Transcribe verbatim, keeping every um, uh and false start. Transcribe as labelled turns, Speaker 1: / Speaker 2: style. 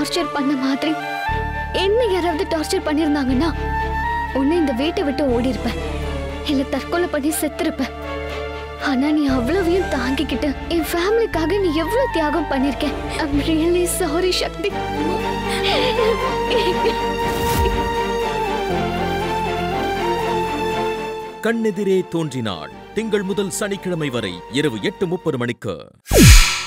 Speaker 1: Torture பண்ண மாதிரி என்ன யாராவது டார்ச்சர் பண்ணிருந்தாங்கன்னா உன்னை இந்த வீட்டை விட்டு ஓடி இருப்பேன், இல்ல தற்கொலை பண்ணி செத்துருப்பேன். ஆனா நீ அவ்வளவையும் தாங்கிக்கிட்டு என் ஃபேமிலிக்காக நீ எவ்வளவு தியாகம் பண்ணிருக்க. I'm really sorry Sakthi.
Speaker 2: கண்ணெதிரே தோன்றினாள் திங்கள் முதல் சனிக்கிழமை வரை இரவு எட்டு முப்பது மணிக்கு.